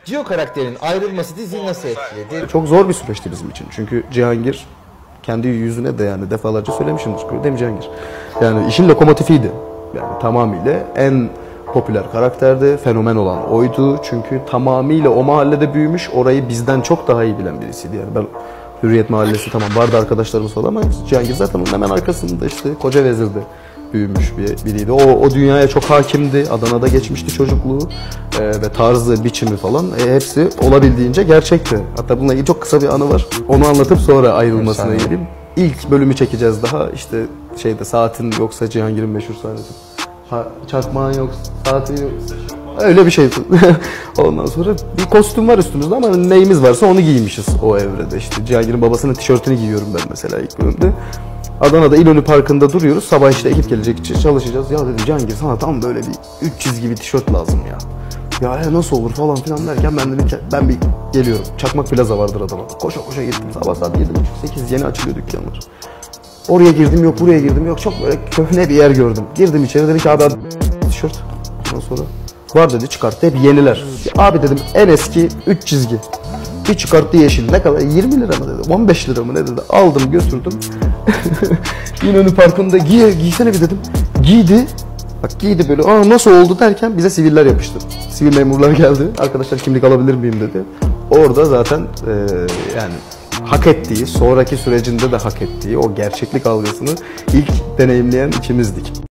Cio karakterinin ayrılması diziyi nasıl etkiledi? Çok zor bir süreçti bizim için. Çünkü Cihangir kendi yüzüne de yani defalarca söylemişimdir. Değil mi Cihangir? Yani işin lokomotifiydi. Yani tamamıyla en popüler karakterdi. Fenomen olan oydu. Çünkü tamamıyla o mahallede büyümüş. Orayı bizden çok daha iyi bilen birisiydi. Yani ben Hürriyet Mahallesi tamam vardı arkadaşlarımız falan ama Cihangir zaten onun hemen arkasında işte Kocavezir'de büyümüş biriydi. O dünyaya çok hakimdi. Adana'da geçmişti çocukluğu ve tarzı, biçimi falan hepsi olabildiğince gerçekti. Hatta bununla ilgili çok kısa bir anı var. Onu anlatıp sonra ayrılmasına geleyim. İlk bölümü çekeceğiz daha işte saatin yoksa Cihangir'in meşhur sahnesi. Çakmağın yok, saatin yok. Öyle bir şeydi. Ondan sonra bir kostüm var üstümüzde ama neyimiz varsa onu giymişiz o evrede. İşte Cihangir'in babasının tişörtünü giyiyorum ben mesela ilk bölümde. Adana'da İnönü Parkı'nda duruyoruz. Sabah işte ekip gelecek için çalışacağız. Ya dedim Cihangir sana tam böyle bir 3 çizgi bir tişört lazım ya. Ya nasıl olur falan filan derken ben bir geliyorum. Çakmak Plaza vardır Adana'da. Koşa koşa gittim. Sabah saat 7.30-8 yeni açılıyor dükkanlar. Oraya girdim yok, buraya girdim yok. Çok böyle köhne bir yer gördüm. Girdim içeri dedim ki abi tişört. Ondan sonra var dedi çıkarttı hep yeniler. Abi dedim en eski 3 çizgi. Bir çıkarttı yeşil. Ne kadar? 20 lira mı dedi? 15 lira mı ne dedi? Aldım götürdüm. İnönü Parkı'nda giysene bir dedim. Giydi. Bak giydi böyle. Aa nasıl oldu derken bize siviller yapıştı. Sivil memurlar geldi. Arkadaşlar kimlik alabilir miyim dedi. Orada zaten yani hak ettiği, sonraki sürecinde de hak ettiği o gerçeklik algısını ilk deneyimleyen ikimizdik.